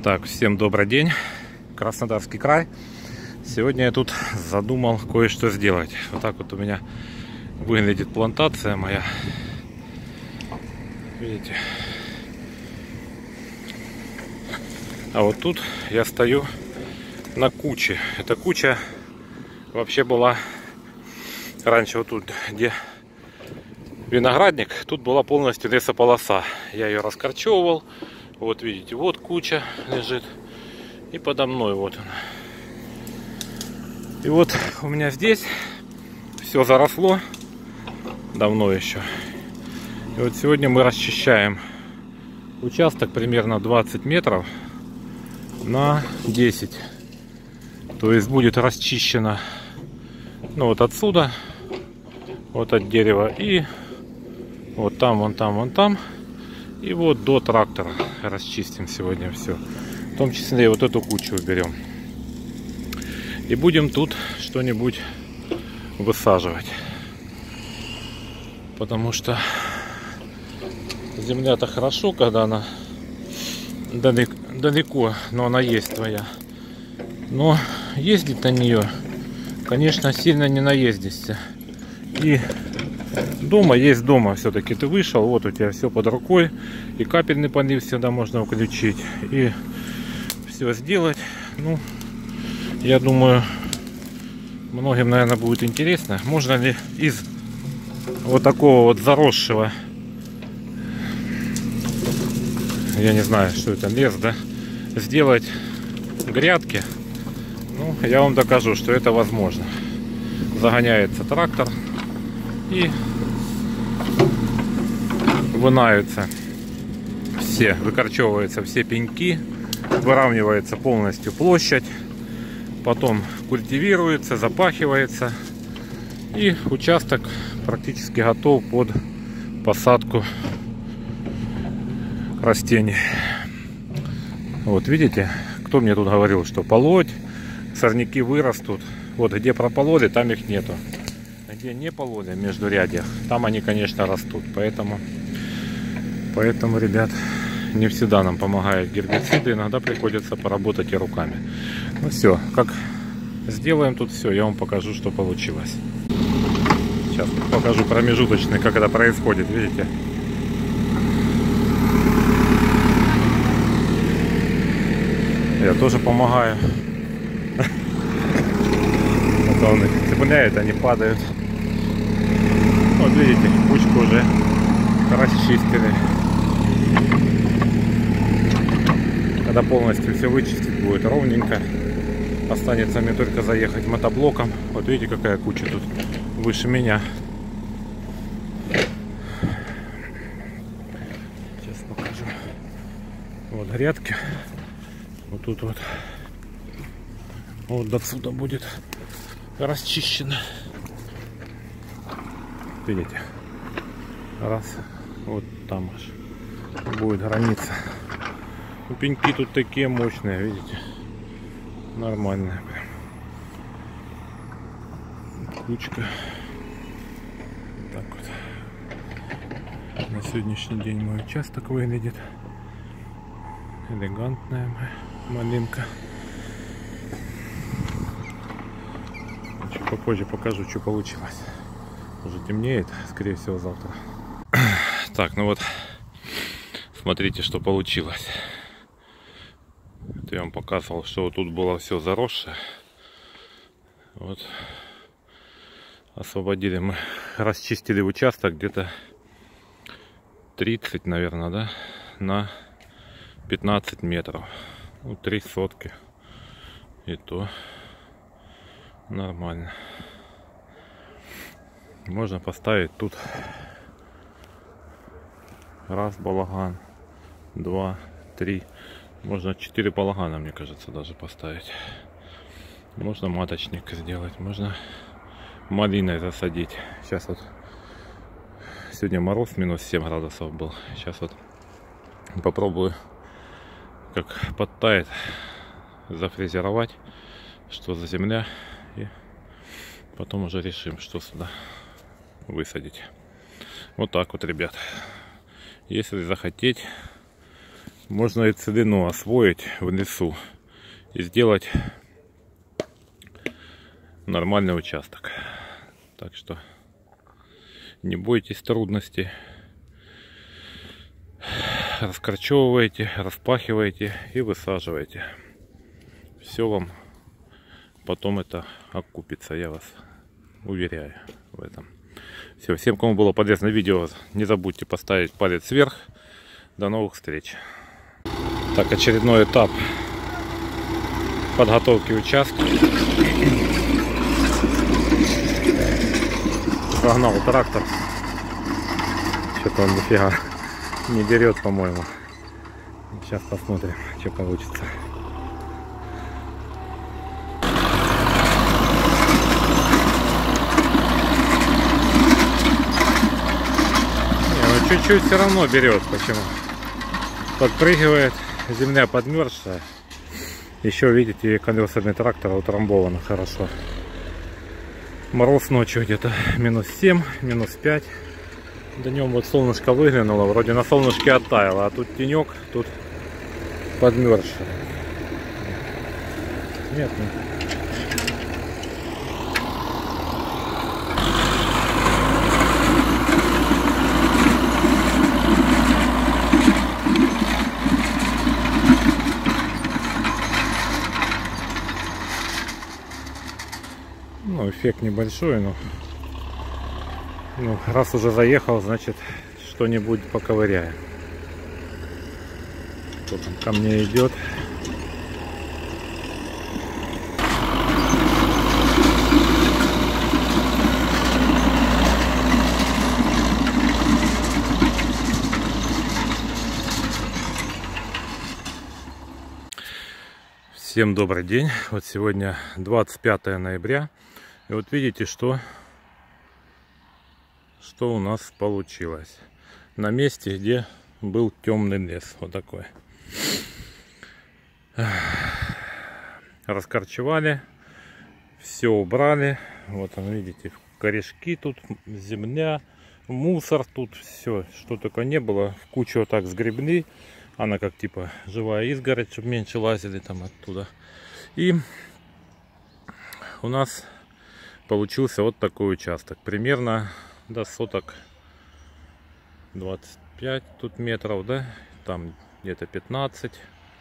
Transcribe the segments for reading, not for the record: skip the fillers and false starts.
Так, всем добрый день, Краснодарский край. Сегодня я тут задумал кое-что сделать. Вот так вот у меня выглядит плантация моя. Видите? А вот тут я стою на куче. Эта куча вообще была раньше вот тут, где виноградник, тут была полностью лесополоса. Я ее раскорчевывал. Вот видите, вот куча лежит. И подо мной вот она. И вот у меня здесь все заросло. Давно еще. И вот сегодня мы расчищаем участок примерно 20 метров на 10. То есть будет расчищено, ну, вот отсюда, вот от дерева, и вот там, вон там, вон там. И вот до трактора расчистим сегодня все. В том числе и вот эту кучу уберем. И будем тут что-нибудь высаживать. Потому что земля-то хорошо, когда она далеко, но она есть твоя. Но ездить на нее, конечно, сильно не наездишься. И дома есть дома, все-таки ты вышел, вот у тебя все под рукой, и капельный полив всегда можно включить, и все сделать. Ну, я думаю, многим, наверное, будет интересно, можно ли из вот такого вот заросшего, я не знаю, что это, лес, да, сделать грядки. Ну, я вам докажу, что это возможно. Загоняется трактор и вынаются все, выкорчевываются все пеньки, выравнивается полностью площадь, потом культивируется, запахивается, и участок практически готов под посадку растений. Вот видите, кто мне тут говорил, что полоть, сорняки вырастут. Вот где пропололи, там их нету. Где не пололи, между рядьях, там они, конечно, растут. Поэтому, ребят, не всегда нам помогают гербициды. Иногда приходится поработать и руками. Ну все, как сделаем тут все, я вам покажу, что получилось. Сейчас покажу промежуточный, как это происходит, видите. Я тоже помогаю. Он их цепляет, они падают. Вот видите, кучку уже расчистили. Когда полностью все вычистить, будет ровненько. Останется мне только заехать мотоблоком. Вот видите, какая куча тут выше меня. Сейчас покажу. Вот грядки. Вот тут вот. Вот до сюда будет расчищено. Видите? Раз. Вот там аж будет граница. Ну, пеньки тут такие мощные, видите? Нормальные прям. Кучка. Так вот. На сегодняшний день мой участок выглядит. Элегантная малинка. Чуть попозже покажу, что получилось. Уже темнеет, скорее всего, завтра. Так, ну вот, смотрите, что получилось. Это я вам показывал, что вот тут было все заросшее. Вот. Освободили мы, расчистили участок где-то 30, наверное, да, на 15 метров. Ну, 3 сотки. И то нормально. Можно поставить тут раз балаган, 2, 3. Можно 4 балагана, мне кажется, даже поставить. Можно маточник сделать, можно малиной засадить. Сейчас вот сегодня мороз минус 7 градусов был. Сейчас вот попробую, как подтает, зафрезеровать, что за земля, и потом уже решим, что сюда высадить. Вот так вот, ребят. Если захотеть, можно и целину освоить в лесу и сделать нормальный участок. Так что не бойтесь трудностей. Раскорчевывайте, распахивайте и высаживайте. Все вам потом это окупится, я вас уверяю в этом. Все, всем, кому было полезно видео, не забудьте поставить палец вверх. До новых встреч. Так, очередной этап подготовки участка. Загнал трактор. Что-то он нифига не берет, по-моему. Сейчас посмотрим, что получится. Чуть-чуть все равно берет. Почему? Подпрыгивает, земля подмерзшая. Еще видите, колесами трактора утрамбовано хорошо. Мороз ночью где-то -7, -5. Днем вот солнышко выглянуло, вроде на солнышке оттаяло, а тут тенек, тут подмерзшая. Нет, нет. Ну, эффект небольшой, но раз уже заехал, значит что-нибудь поковыряем. Кто там ко мне идет? Всем добрый день. Вот сегодня 25 ноября. И вот видите, что у нас получилось. На месте, где был темный лес. Вот такой. Раскорчевали. Все убрали. Вот он, видите, корешки тут, земля, мусор тут. Все, что только не было. В кучу вот так сгребли. Она как типа живая изгородь, чтобы меньше лазили там оттуда. И у нас получился вот такой участок. Примерно до соток 25 тут метров, да? Там где-то 15.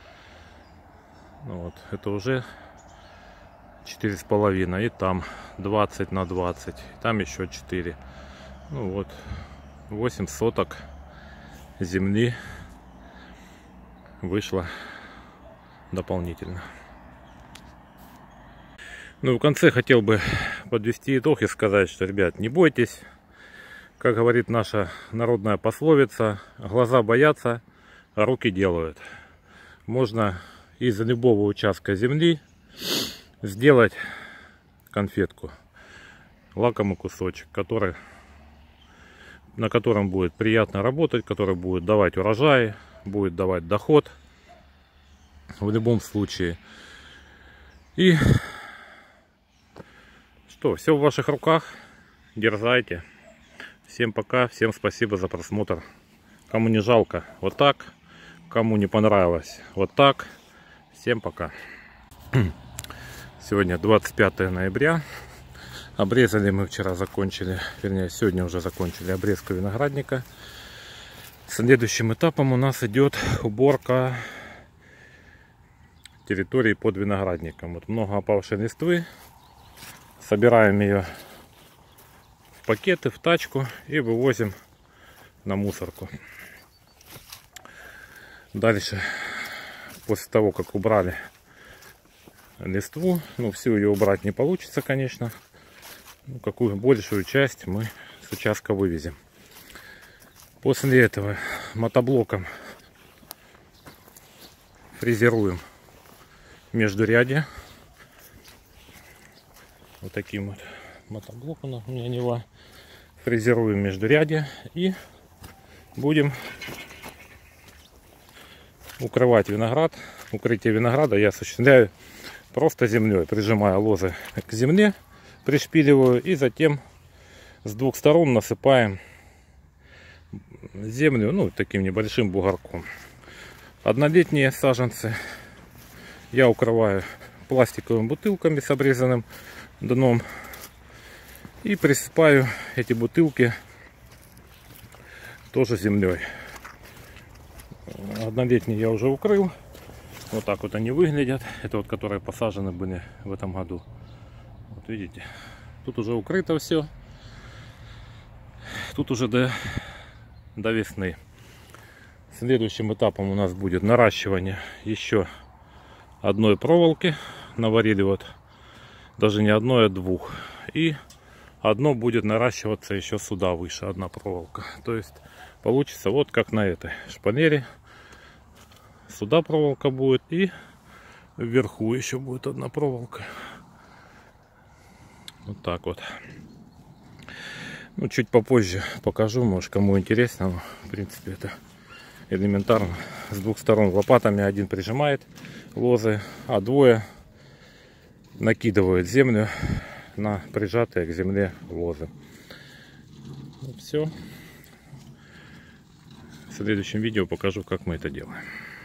Вот, это уже 4,5. И там 20 на 20. Там еще 4. Ну вот, 8 соток земли вышло дополнительно. Ну, в конце хотел бы подвести итог и сказать, что, ребят, не бойтесь. Как говорит наша народная пословица, глаза боятся, а руки делают. Можно из любого участка земли сделать конфетку, лакомый кусочек, на котором будет приятно работать, который будет давать урожай, будет давать доход в любом случае. И что, все в ваших руках, дерзайте. Всем пока, всем спасибо за просмотр. Кому не жалко, вот так. Кому не понравилось, вот так. Всем пока. Сегодня 25 ноября. Обрезали мы вчера, закончили, вернее сегодня уже закончили обрезку виноградника. Следующим этапом у нас идет уборка территории под виноградником. Вот много опавшей листвы. Собираем ее в пакеты, в тачку и вывозим на мусорку. Дальше, после того, как убрали листву, всю ее убрать не получится, конечно. Какую большую часть мы с участка вывезем. После этого мотоблоком фрезеруем междурядье. Вот таким вот мотоблоком у меня Нива. Фрезеруем междурядье и будем укрывать виноград. Укрытие винограда я осуществляю просто землей. Прижимаю лозы к земле, пришпиливаю и затем с двух сторон насыпаем землю, таким небольшим бугорком. Однолетние саженцы я укрываю пластиковыми бутылками с обрезанным дном и присыпаю эти бутылки тоже землей. Однолетние я уже укрыл. Вот так вот они выглядят. Это вот которые посажены были в этом году. Вот видите, тут уже укрыто все. Тут уже до весны. Следующим этапом у нас будет наращивание еще одной проволоки. Наварили вот даже не одной, а двух. И одно будет наращиваться еще сюда выше, одна проволока. То есть получится вот как на этой шпалере. Сюда проволока будет и вверху еще будет одна проволока. Вот так вот. Ну, чуть попозже покажу, может, кому интересно. Но, в принципе, это элементарно. С двух сторон лопатами один прижимает лозы, а двое накидывают землю на прижатые к земле лозы. Вот все. В следующем видео покажу, как мы это делаем.